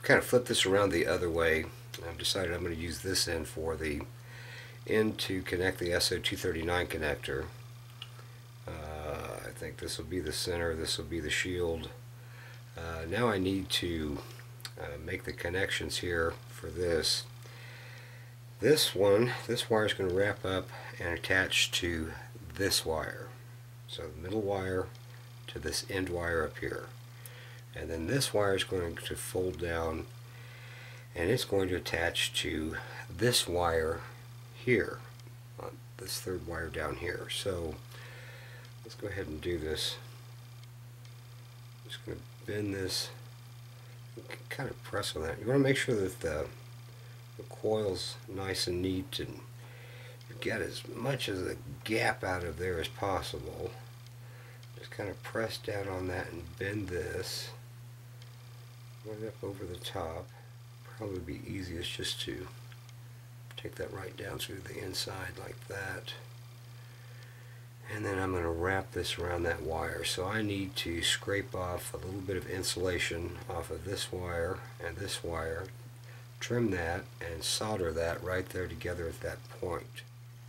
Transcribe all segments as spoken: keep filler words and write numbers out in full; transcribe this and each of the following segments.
kind of flipped this around the other way. I've decided I'm going to use this end for the end to connect the S O two thirty-nine connector. Uh, I think this will be the center, this will be the shield. Uh, now I need to uh, make the connections here for this. This one, this wire is going to wrap up and attach to this wire. So the middle wire to this end wire up here. And then this wire is going to fold down and it's going to attach to this wire here, on this third wire down here. So let's go ahead and do this. I'm just going to bend this, kind of press on that. You want to make sure that the, the coil's nice and neat and you get as much of the gap out of there as possible. Just kind of press down on that and bend this right up over the top. Probably be easiest just to take that right down through the inside like that. And then I'm going to wrap this around that wire. So I need to scrape off a little bit of insulation off of this wire and this wire, trim that, and solder that right there together at that point.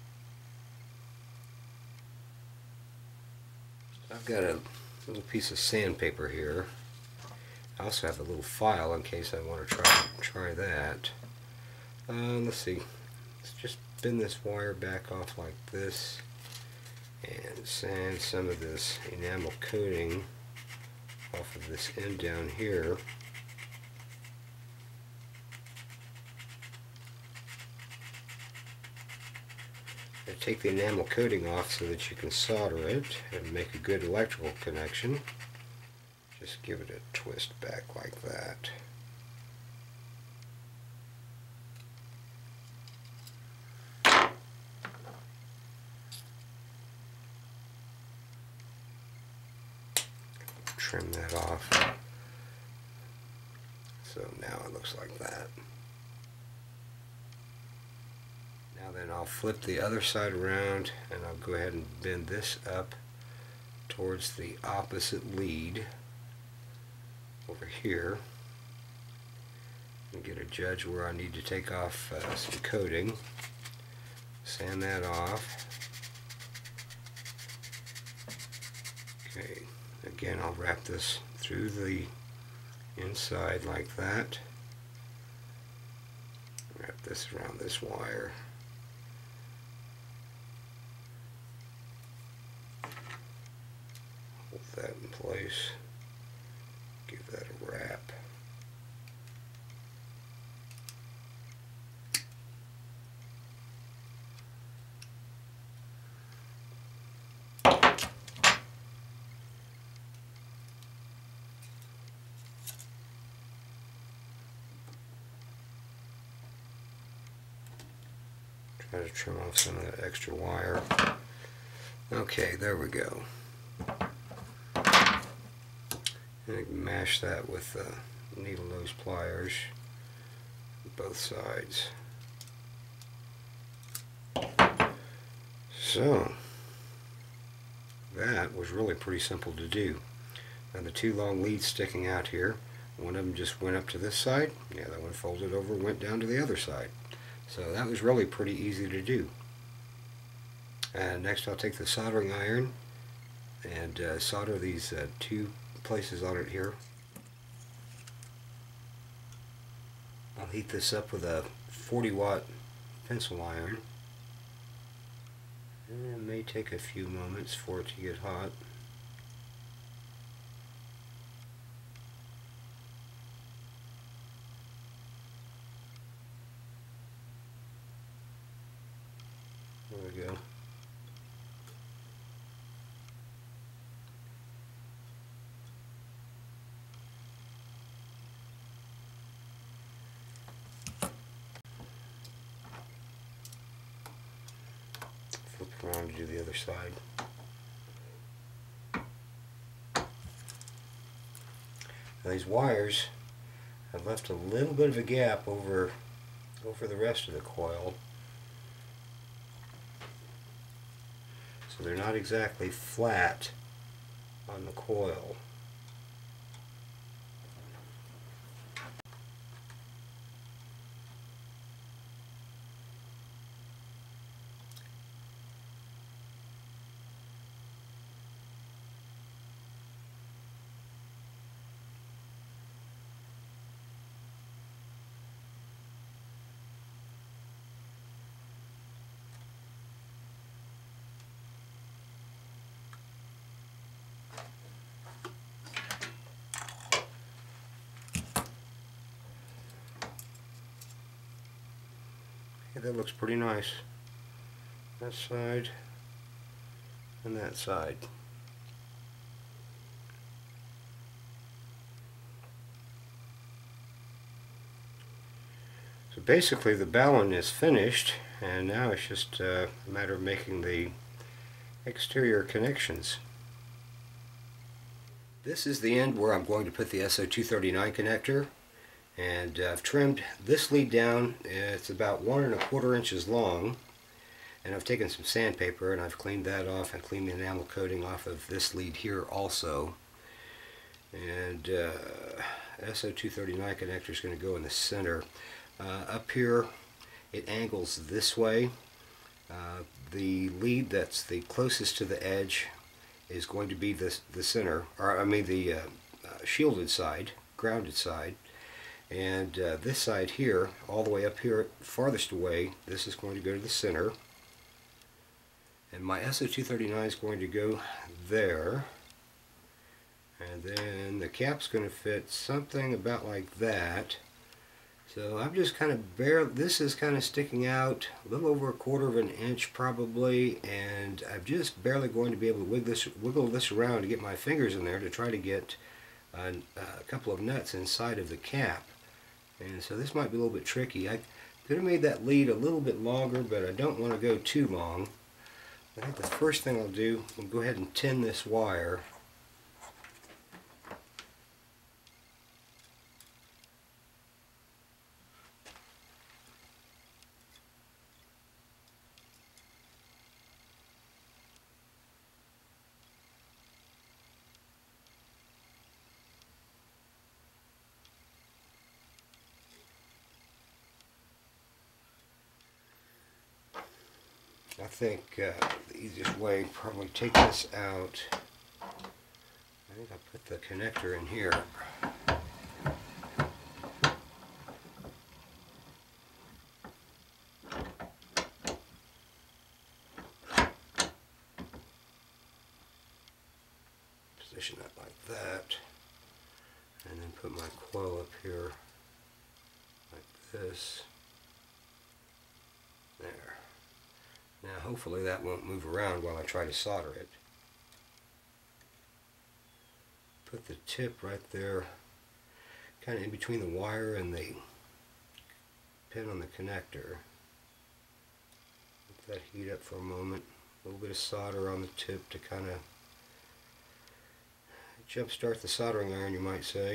I've got a little piece of sandpaper here. I also have a little file in case I want to try try that. Uh, let's see. Let's just bend this wire back off like this and sand some of this enamel coating off of this end down here. And take the enamel coating off so that you can solder it and make a good electrical connection. Just give it a twist back like that. Trim that off. So now it looks like that. Now then I'll flip the other side around and I'll go ahead and bend this up towards the opposite lead over here and get a judge where I need to take off uh, some coating. Sand that off. Okay, again I'll wrap this through the inside like that. Wrap this around this wire. Hold that in place. Give that a wrap. Try to trim off some of that extra wire. Okay, there we go. And mash that with uh, needle nose pliers, both sides. So that was really pretty simple to do. And the two long leads sticking out here, one of them just went up to this side, the other one folded over, went down to the other side. So that was really pretty easy to do. And next I'll take the soldering iron and uh, solder these uh, two places on it here. I'll heat this up with a forty watt pencil iron. And it may take a few moments for it to get hot. There we go. Flip around to do the other side. Now these wires have left a little bit of a gap over over the rest of the coil. So they're not exactly flat on the coil. think that looks pretty nice. That side and that side. So basically the ballon is finished, and now it's just uh, a matter of making the exterior connections. This is the end where I'm going to put the S O two thirty-nine connector, and uh, I've trimmed this lead down. It's about one and a quarter inches long, and I've taken some sandpaper and I've cleaned that off and cleaned the enamel coating off of this lead here also. And uh, S O two thirty-nine connector is going to go in the center. Uh, up here it angles this way. Uh, the lead that's the closest to the edge is going to be the, the center, or I mean the uh, uh, shielded side, grounded side. And uh, this side here, all the way up here, farthest away, this is going to go to the center. And my S O two thirty-nine is going to go there. And then the cap's going to fit something about like that. So I'm just kind of bare, this is kind of sticking out a little over a quarter of an inch probably, and I'm just barely going to be able to wiggle this, wiggle this around to get my fingers in there to try to get a, a couple of nuts inside of the cap. And so this might be a little bit tricky. I could have made that lead a little bit longer, but I don't want to go too long. I think the first thing I'll do, I'll go ahead and tin this wire. I think uh, the easiest way, probably take this out. I think I'll put the connector in here. Position that like that. And then put my coil up here like this. There. Now hopefully that won't move around while I try to solder it. Put the tip right there, kind of in between the wire and the pin on the connector. Let that heat up for a moment. A little bit of solder on the tip to kind of jump start the soldering iron, you might say.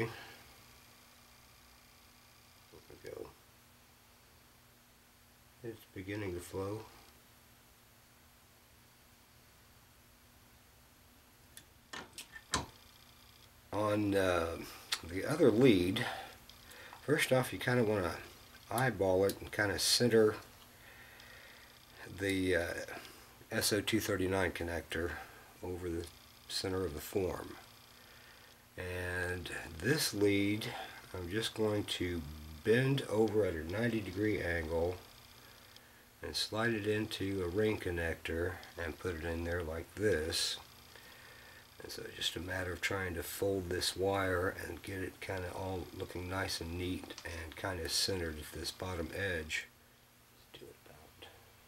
There we go. It's beginning to flow. On uh, the other lead, first off you kind of want to eyeball it and kind of center the uh, S O two thirty-nine connector over the center of the form. And this lead I'm just going to bend over at a ninety degree angle and slide it into a ring connector and put it in there like this. And so it's just a matter of trying to fold this wire and get it kind of all looking nice and neat and kind of centered at this bottom edge. Let's do it about.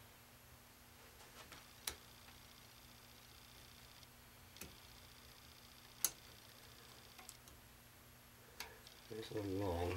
It's a little long.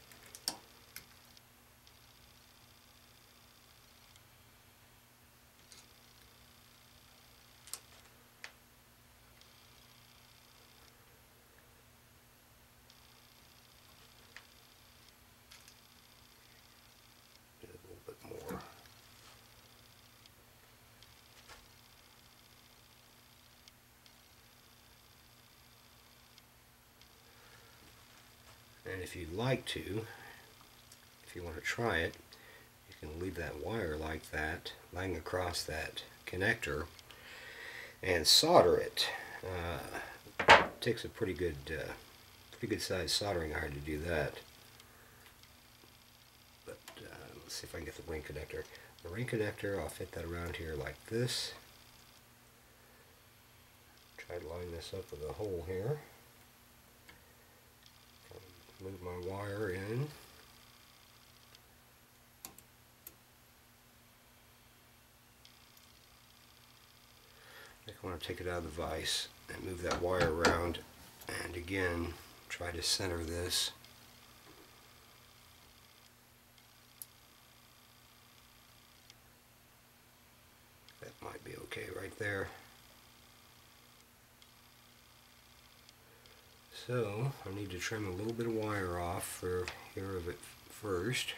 And if you'd like to, if you want to try it, you can leave that wire like that, laying across that connector, and solder it. Uh, it takes a pretty good, uh, pretty good sized soldering iron to do that. But uh, let's see if I can get the ring connector. The ring connector, I'll fit that around here like this. Try to line this up with a hole here. Move my wire in. I want to take it out of the vise and move that wire around, and again try to center this. That might be okay right there. So I need to trim a little bit of wire off for here of it first.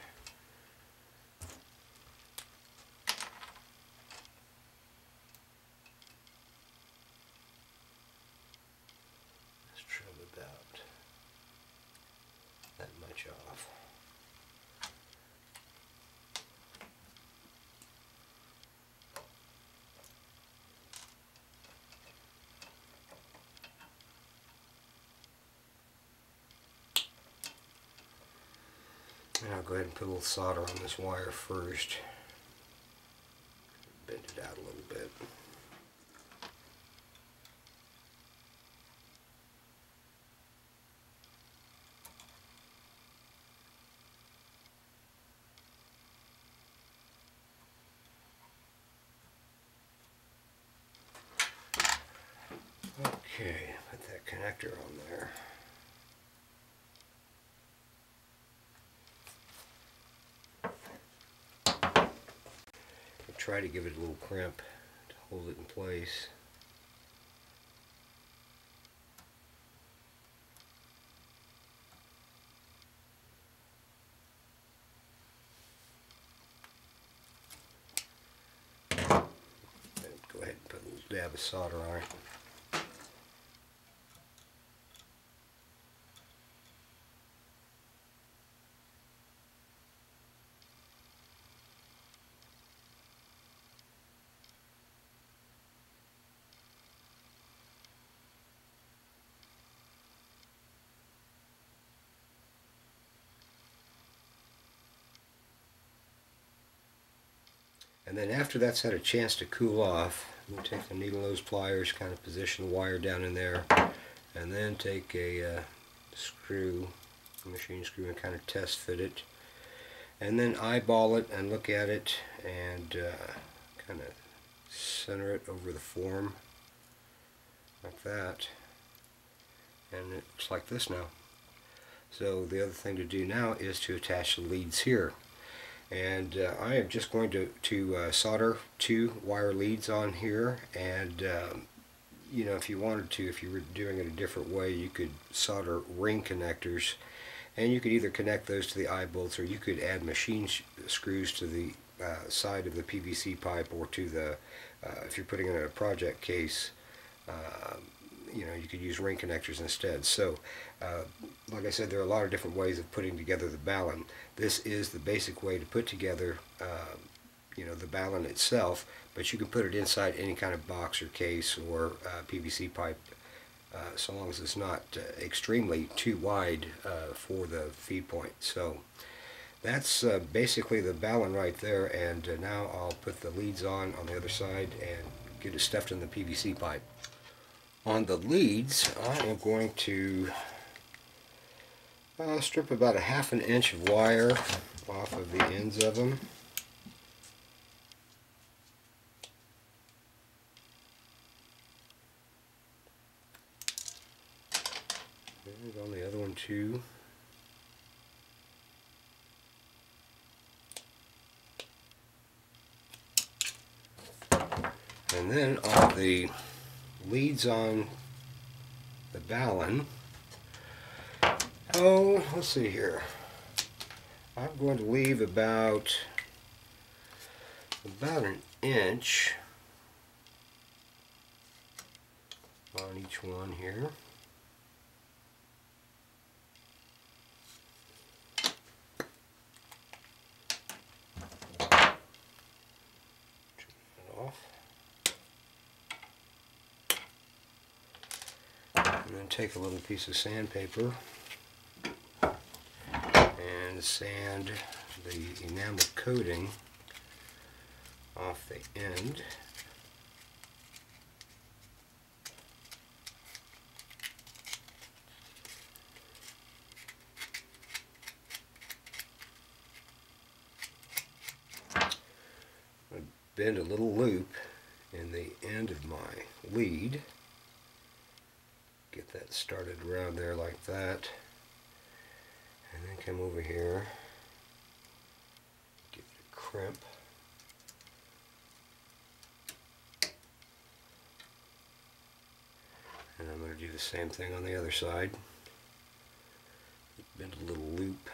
Let's trim about that much off. And I'll go ahead and put a little solder on this wire first. Bend it out a little bit. Okay, put that connector on there. Try to give it a little crimp to hold it in place. And go ahead and put a little dab of solder on it. And then after that's had a chance to cool off, I'm going to take the needle nose pliers, kind of position the wire down in there, and then take a uh, screw, a machine screw, and kind of test fit it. And then eyeball it and look at it and uh, kind of center it over the form like that. And it looks like this now. So the other thing to do now is to attach the leads here. And uh, I am just going to, to uh, solder two wire leads on here, and um, you know, if you wanted to, if you were doing it a different way, you could solder ring connectors, and you could either connect those to the eye bolts, or you could add machine sh screws to the uh, side of the P V C pipe, or to the, uh, if you're putting it in a project case, uh, you know, you could use ring connectors instead. So uh, like I said, there are a lot of different ways of putting together the balun. This is the basic way to put together uh, you know, the balun itself, but you can put it inside any kind of box or case or uh, P V C pipe, uh, so long as it's not uh, extremely too wide uh, for the feed point. So that's uh, basically the balun right there, and uh, now I'll put the leads on on the other side and get it stuffed in the P V C pipe. On the leads, I am going to uh, strip about a half an inch of wire off of the ends of them. And on the other one too. And then on the leads on the balun, oh, let's see here. I'm going to leave about about an inch on each one here. And then take a little piece of sandpaper and sand the enamel coating off the end. Bend a little loop in the end of my lead. Get that started around there like that. And then come over here, give it a crimp. And I'm going to do the same thing on the other side. Bend a little loop.